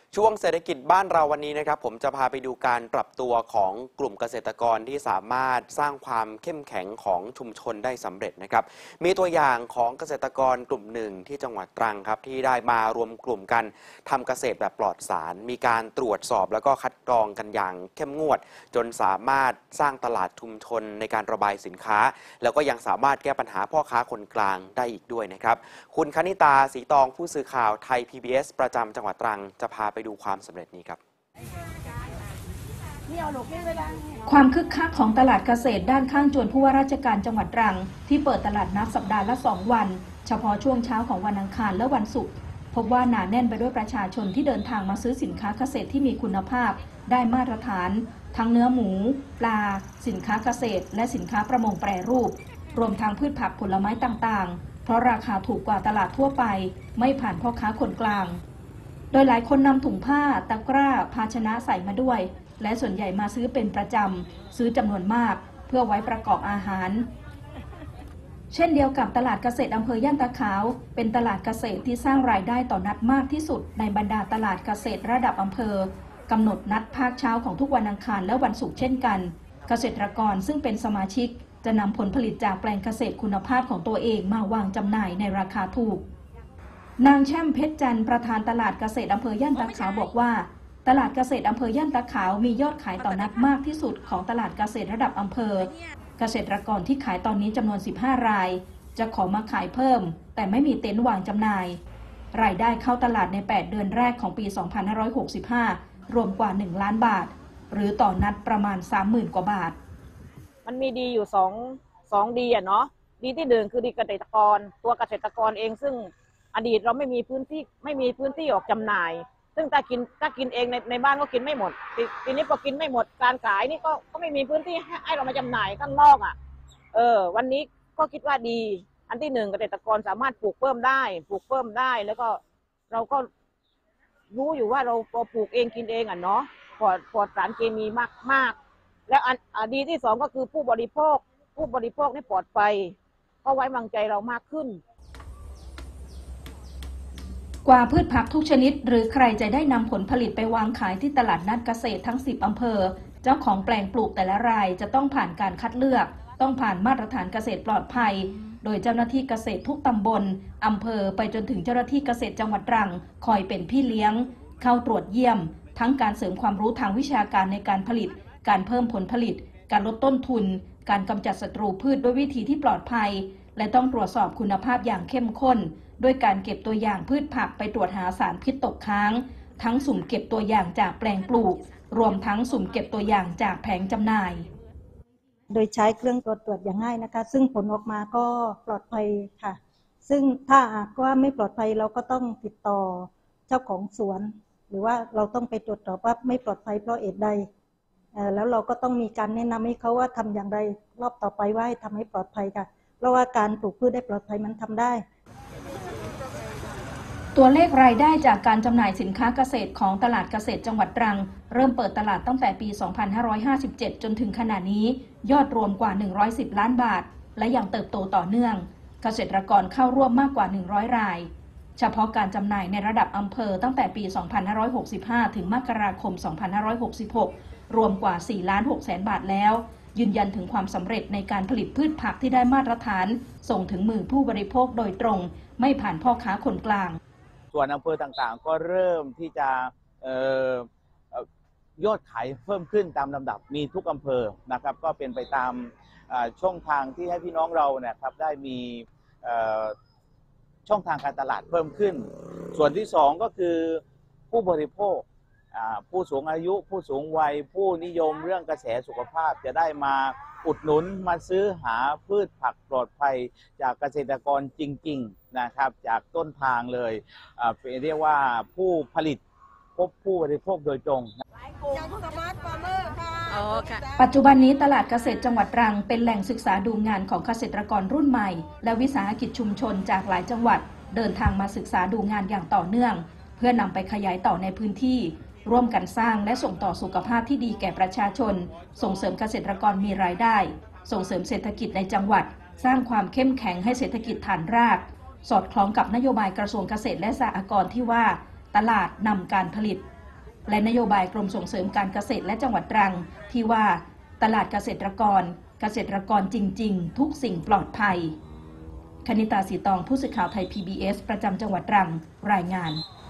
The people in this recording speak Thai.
ช่วงเศรษฐกิจบ้านเราวันนี้นะครับผมจะพาไปดูการปรับตัวของกลุ่มเกษตรกรที่สามารถสร้างความเข้มแข็งของชุมชนได้สำเร็จนะครับมีตัวอย่างของเกษตรกรกลุ่มหนึ่งที่จังหวัดตรังครับที่ได้มารวมกลุ่มกันทำเกษตรแบบปลอดสารมีการตรวจสอบแล้วก็คัดกรองกันอย่างเข้มงวดจนสามารถสร้างตลาดชุมชนในการระบายสินค้าแล้วก็ยังสามารถแก้ปัญหาพ่อค้าคนกลางได้อีกด้วยนะครับคุณคณิตาศรีตองผู้สื่อข่าวไทย PBS ประจำจังหวัดตรังจะพาไปดูความสำเร็จนี้ครับความคึกคักของตลาดเกษตรด้านข้างจวนผู้ว่าราชการจังหวัดตรังที่เปิดตลาดนัดสัปดาห์ละ2 วันเฉพาะช่วงเช้าของวันอังคารและวันศุกร์พบว่าหนาแน่นไปด้วยประชาชนที่เดินทางมาซื้อสินค้าเกษตรที่มีคุณภาพได้มาตรฐานทั้งเนื้อหมูปลาสินค้าเกษตรและสินค้าประมงแปรรูปรวมทั้งพืชผักผลไม้ต่างๆเพราะราคาถูกกว่าตลาดทั่วไปไม่ผ่านพ่อค้าคนกลางโดยหลายคนนำถุงผ้าตะกร้าภาชนะใส่มาด้วยและส่วนใหญ่มาซื้อเป็นประจำซื้อจำนวนมากเพื่อไว้ประกอบอาหารเช่นเดียวกับตลาดเกษตรอำเภอย่านตาขาวเป็นตลาดเกษตรที่สร้างรายได้ต่อนัดมากที่สุดในบรรดาตลาดเกษตรระดับอำเภอกำหนดนัดภาคเช้าของทุกวันอังคารและวันศุกร์เช่นกันเกษตรกรซึ่งเป็นสมาชิกจะนำผลผลิตจากแปลงเกษตรคุณภาพของตัวเองมาวางจำหน่ายในราคาถูกนางแช่มเพชรจันทร์ประธานตลาดเกษตรอำเภอย่านตาขาวบอกว่าตลาดเกษตรอำเภอย่านตาขาวมียอดขายต่อนัดมากที่สุดของตลาดเกษตรระดับอำเภอเกษตรกรที่ขายตอนนี้จำนวน15 รายจะขอมาขายเพิ่มแต่ไม่มีเต็นท์วางจำหน่ายรายได้เข้าตลาดใน8 เดือนแรกของปี 2565 รวมกว่า1 ล้านบาทหรือต่อนัดประมาณ 30,000 กว่าบาทมันมีดีอยู่สองดีเนาะดีที่หนึ่งคือดีเกษตรกรตัวเกษตรกรเองซึ่งอดีตเราไม่มีพื้นที่ออกจำหน่ายซึ่งถ้ากินเองในบ้านก็กินไม่หมดทีนี้พอกินไม่หมดการขายนี่ก็ไม่มีพื้นที่ให้เรามาจำหน่ายข้างนอกวันนี้ก็คิดว่าดีอันที่หนึ่งเกษตรกรสามารถปลูกเพิ่มได้แล้วก็เราก็รู้อยู่ว่าเราปลูกเองกินเองเนาะปลอดสารเคมีมากแล้วดีที่สองก็คือผู้บริโภคนี่ปลอดภัยก็ไว้วางใจเรามากขึ้นกว่าพืชผักทุกชนิดหรือใครจะได้นำผลผลิตไปวางขายที่ตลาดนัดเกษตรทั้ง10 อำเภอเจ้าของแปลงปลูกแต่ละรายจะต้องผ่านการคัดเลือกต้องผ่านมาตรฐานเกษตรปลอดภัยโดยเจ้าหน้าที่เกษตรทุกตำบลอำเภอไปจนถึงเจ้าหน้าที่เกษตรจังหวัดตรังคอยเป็นพี่เลี้ยงเข้าตรวจเยี่ยมทั้งการเสริมความรู้ทางวิชาการในการผลิตการเพิ่มผลผลิตการลดต้นทุนการกำจัดศัตรูพืชด้วยวิธีที่ปลอดภัยและต้องตรวจสอบคุณภาพอย่างเข้มข้นด้วยการเก็บตัวอย่างพืชผักไปตรวจหาสารพิษตกค้างทั้งสุ่มเก็บตัวอย่างจากแปลงปลูกรวมทั้งสุ่มเก็บตัวอย่างจากแผงจำหน่ายโดยใช้เครื่องตรวจอย่างง่ายนะคะซึ่งผลออกมาก็ปลอดภัยค่ะซึ่งถ้าหากว่าไม่ปลอดภัยเราก็ต้องติดต่อเจ้าของสวนหรือว่าเราต้องไปตรวจสอบว่าไม่ปลอดภัยเพราะเหตุใดแล้วเราก็ต้องมีการแนะนำให้เขาว่าทำอย่างไรรอบต่อไปว่าให้ทำให้ปลอดภัยค่ะเพราะว่าการปลูกพืชได้ปลอดภัยมันทำได้ตัวเลขรายได้จากการจำหน่ายสินค้าเกษตรของตลาดเกษตรจังหวัดตรังเริ่มเปิดตลาดตั้งแต่ปี 2557 จนถึงขณะนี้ยอดรวมกว่า110 ล้านบาทและยังเติบโตต่อเนื่องเกษตรกรเข้าร่วมมากกว่า100 รายเฉพาะการจำหน่ายในระดับอำเภอตั้งแต่ปี 2565 ถึงมกราคม 2566 รวมกว่า 4,600,000 บาทแล้วยืนยันถึงความสำเร็จในการผลิตพืชผักที่ได้มาตรฐานส่งถึงมือผู้บริโภคโดยตรงไม่ผ่านพ่อค้าคนกลางส่วนอำเภอต่างๆก็เริ่มที่จะยอดขายเพิ่มขึ้นตามลำดับมีทุกอำเภอนะครับก็เป็นไปตามช่องทางที่ให้พี่น้องเราเนี่ยครับได้มีช่องทางการตลาดเพิ่มขึ้นส่วนที่สองก็คือผู้บริโภคผู้สูงอายุผู้สูงวัยผู้นิยมเรื่องกระแสสุขภาพจะได้มาอุดหนุนมาซื้อหาพืชผักปลอดภัยจากเกษตรกรจริงๆนะครับจากต้นทางเลยเรียกว่าผู้ผลิตพบผู้บริโภคโดยตรงปัจจุบันนี้ตลาดเกษตรจังหวัดตรังเป็นแหล่งศึกษาดูงานของเกษตรกรรุ่นใหม่และวิสาหกิจชุมชนจากหลายจังหวัดเดินทางมาศึกษาดูงานอย่างต่อเนื่องเพื่อนำไปขยายต่อในพื้นที่ร่วมกันสร้างและส่งต่อสุขภาพที่ดีแก่ประชาชนส่งเสริมเกษตรกรมีรายได้ส่งเสริมเศรษฐกิจในจังหวัดสร้างความเข้มแข็งให้เศรษฐกิจฐานรากสอดคล้องกับนโยบายกระทรวงเกษตรและสหกรณ์ที่ว่าตลาดนำการผลิตและนโยบายกรมส่งเสริมการเกษตรและจังหวัดตรังที่ว่าตลาดเกษตรกรจริงๆทุกสิ่งปลอดภัยคณิตา สีตองผู้สื่อข่าวไทย PBS ประจำจังหวัดตรังรายงาน